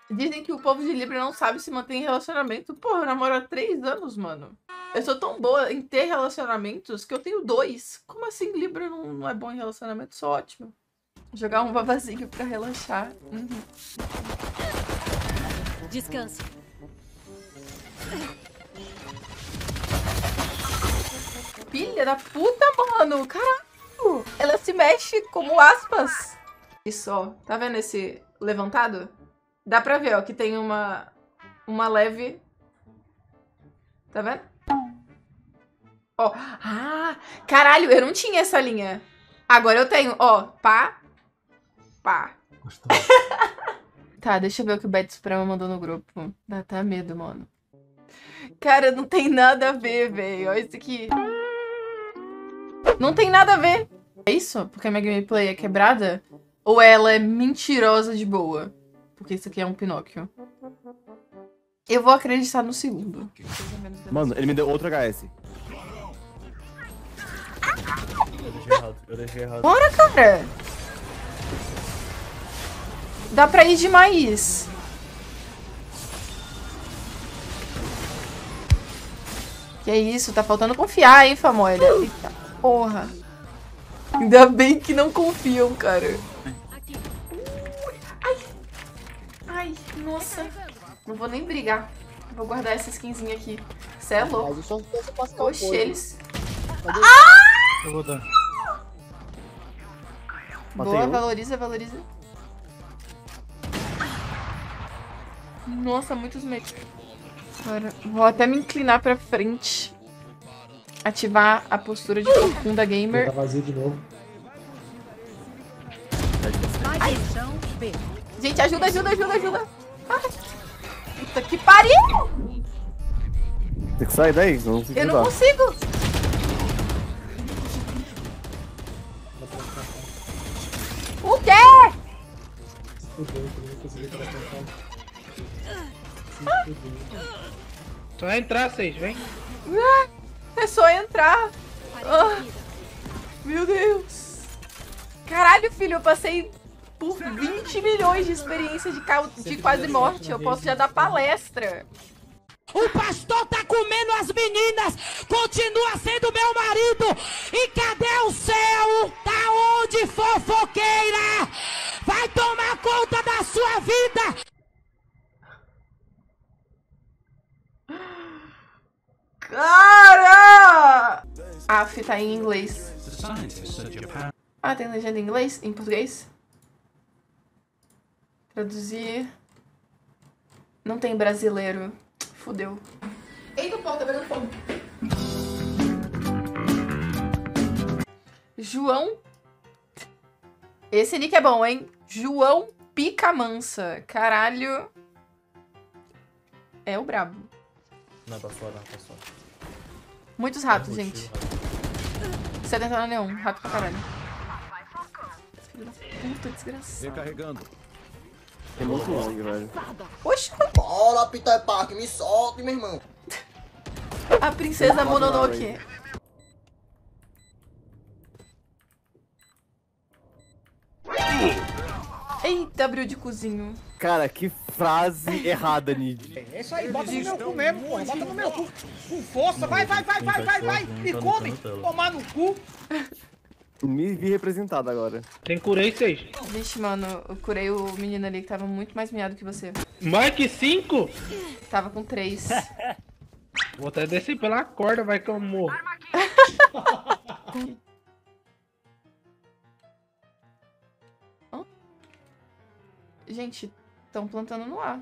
Dizem que o povo de Libra não sabe se manter em relacionamento. Porra, eu namoro há 3 anos, mano. Eu sou tão boa em ter relacionamentos que eu tenho 2. Como assim Libra não é bom em relacionamento? Sou ótimo. Jogar um vavazinho pra relaxar. Descanse. Filha da puta, mano. Caralho. Ela se mexe como aspas. Isso, ó. Tá vendo esse levantado? Dá pra ver, ó, que tem uma leve... Tá vendo? Ó. Ah, caralho, eu não tinha essa linha. Agora eu tenho, ó. Pá. Pá. Tá, deixa eu ver o que o Bad Suprema mandou no grupo. Dá até medo, mano. Cara, não tem nada a ver, velho. Olha isso aqui. Não tem nada a ver. É isso? Porque a minha gameplay é quebrada? Ou ela é mentirosa de boa? Porque isso aqui é um Pinóquio. Eu vou acreditar no segundo. Mano, ele me deu outro HS. Eu deixei errado. Bora, cara! Dá pra ir demais. Que isso? Tá faltando confiar, hein, família? Eita porra. Ainda bem que não confiam, cara. Ai, nossa. Não vou nem brigar. Vou guardar essa skinzinha aqui. Cê é louco. Oxe, eles... Eu vou dar. Boa, valoriza, valoriza. Nossa, muitos mates. Agora, vou até me inclinar pra frente. Ativar a postura de profunda gamer. Tá vazio de novo. Ai. Gente, ajuda, ajuda, ajuda, ajuda. Ai. Puta que pariu! Tem que sair daí, não consigo Eu não ajudar. consigo. O quê? Só vai entrar, vocês, vem. É só entrar. Ah, meu Deus. Caralho, filho, eu passei por 20 milhões de experiência de quase morte. Eu posso já dar palestra. O pastor tá comendo as meninas, continua sendo meu marido. E cadê o céu? Tá onde, fofoqueira? Vai tomar conta da sua vida. Cara! Aff, tá em inglês. Ah, tem legenda em inglês? Em português? Traduzir. Não tem brasileiro. Fudeu. Eita, pô, tá pegando fogo. João. Esse nick é bom, hein? João Pica Mansa. Caralho. É o brabo. Não, tá fora, tá fora. Muitos ratos, gente. 70 no neon. Rato pra caralho. Puta, desgraçado. Recarregando. Tem muito long, velho. Oxi, Bora, Peter Parker, me solte, meu irmão. a princesa Mononoke. Eita, abriu de cozinho. Cara, que frase errada, Nid. É isso aí, bota no meu cu mesmo, porra. Bota no meu cu. Com força, vai. Me come. Tomar no cu. Me vi representado agora. Tem curei, vocês. Vixe, mano, eu curei o menino ali que tava muito mais miado que você. Mais que 5? Tava com 3. Vou até descer pela corda, vai que eu morro. Gente, estão plantando no ar.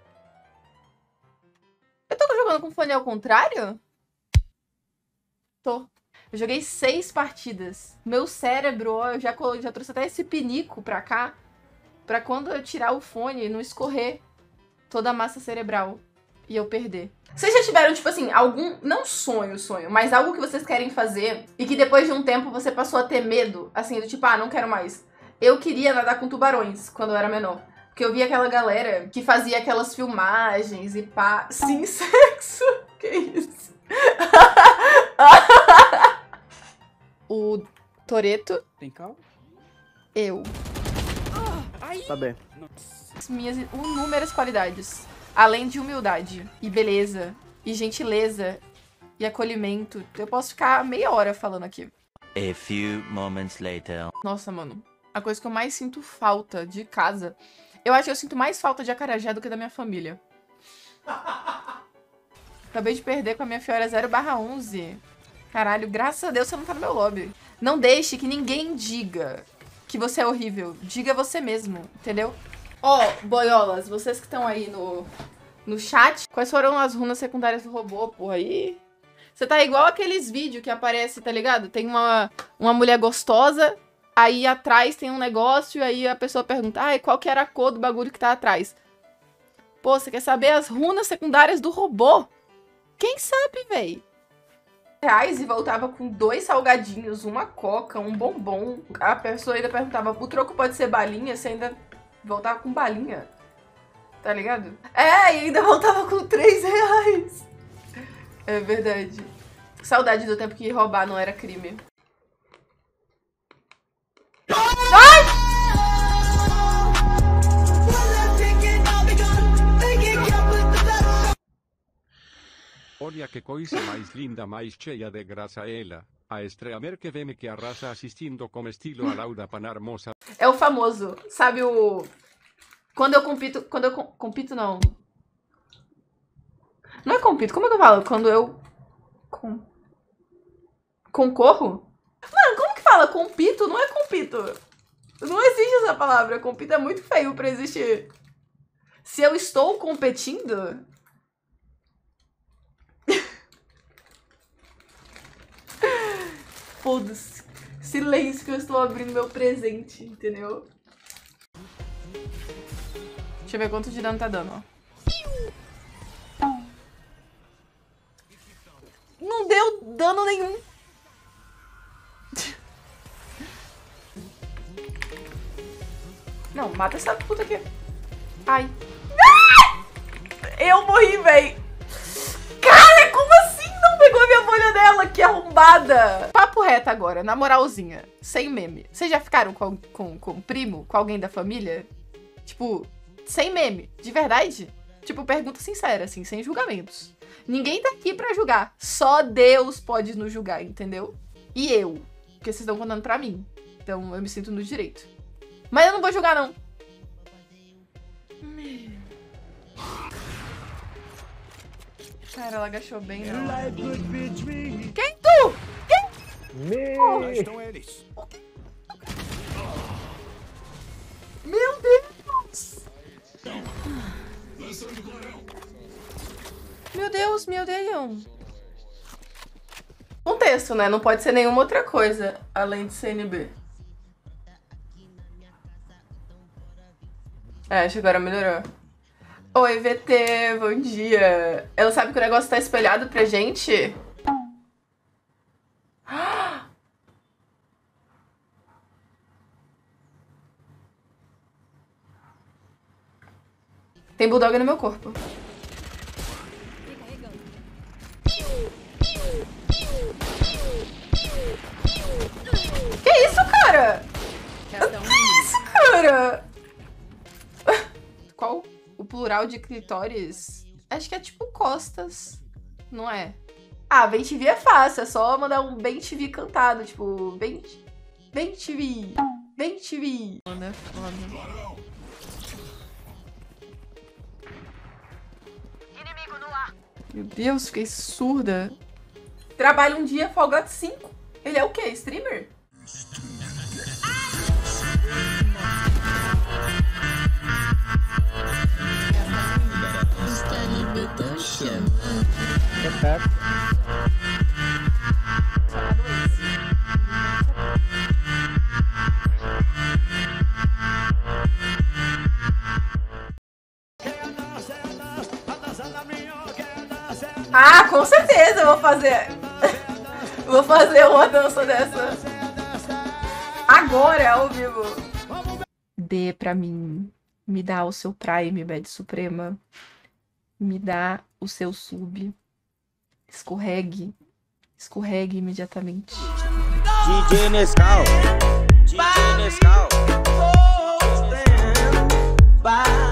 Eu tô jogando com fone ao contrário? Tô. Eu joguei 6 partidas. Meu cérebro, ó, eu já trouxe até esse pinico pra cá. Pra quando eu tirar o fone, não escorrer toda a massa cerebral e eu perder. Vocês já tiveram, tipo assim, algum... Não sonho, mas algo que vocês querem fazer e que depois de um tempo você passou a ter medo? Assim, do tipo, ah, não quero mais. Eu queria nadar com tubarões quando eu era menor. Porque eu via aquela galera que fazia aquelas filmagens e pá... Sim, sexo? Que isso? O Toretto. Tem calma? Eu. Tá bem. Minhas inúmeras qualidades. Além de humildade e beleza e gentileza e acolhimento. Eu posso ficar meia hora falando aqui. A few moments later. Nossa, mano. A coisa que eu mais sinto falta de casa... Eu acho que eu sinto mais falta de acarajé do que da minha família. Acabei de perder com a minha Fiora 0/11. Caralho, graças a Deus você não tá no meu lobby. Não deixe que ninguém diga que você é horrível. Diga você mesmo, entendeu? Ó, boiolas, vocês que estão aí no chat, quais foram as runas secundárias do robô, porra, aí? Você tá igual aqueles vídeos que aparece, tá ligado? Tem uma mulher gostosa, aí atrás tem um negócio, aí a pessoa pergunta, ai, qual que era a cor do bagulho que tá atrás? Pô, você quer saber as runas secundárias do robô? Quem sabe, véi? Reais e voltava com 2 salgadinhos, uma coca, um bombom. A pessoa ainda perguntava, o troco pode ser balinha? Você ainda voltava com balinha, tá ligado? É, e ainda voltava com 3 reais. É verdade. Saudade do tempo que roubar não era crime. Ai! Olha que coisa mais linda, mais cheia de graça ela. A estreamer que veme que arrasa assistindo como estilo a Lauda Panarmosa. É o famoso, sabe o... Quando eu compito não. Não é compito, como é que eu falo? Quando eu... Concorro? Mano, como que fala? Compito? Não é compito. Não existe essa palavra. Compito é muito feio pra existir. Se eu estou competindo... Foda-se. Silêncio que eu estou abrindo meu presente, entendeu? Deixa eu ver quanto de dano tá dando, ó. Não deu dano nenhum. Não, mata essa puta aqui. Ai. Eu morri, véi. Cara, como assim não pegou a minha bolha dela? Que arrombada. Papo reto agora, na moralzinha. Sem meme. Vocês já ficaram com um primo? Com alguém da família? Tipo, sem meme. De verdade? Tipo, pergunta sincera, assim, sem julgamentos. Ninguém tá aqui pra julgar. Só Deus pode nos julgar, entendeu? E eu. Porque vocês estão contando pra mim. Então eu me sinto no direito. Mas eu não vou julgar, não. Cara, ela agachou bem, não. Quem tu? Quem? Lá estão eles. Meu Deus! Meu Deus, meu Deus. Contexto, né? Não pode ser nenhuma outra coisa além de CNB. É, acho que agora melhorou. Oi, VT, bom dia. Ela sabe que o negócio tá espelhado pra gente? Tem bulldog no meu corpo. Que isso, cara? Que isso, cara? Qual o plural de clitóris? Acho que é tipo costas, não é? Ah, bem TV é fácil, é só mandar um bem TV cantado, tipo, bem TV, bem TV. Foda, foda. Meu Deus, fiquei surda. Trabalha um dia, folga 5. Ele é o quê? Streamer? Ah, com certeza eu vou fazer. Vou fazer uma dança dessa. Agora, ao vivo. Dê pra mim. Me dá o seu Prime, Bad Suprema. Me dá o seu sub. Escorregue. Escorregue imediatamente. DJ Nescau. DJ Nescau.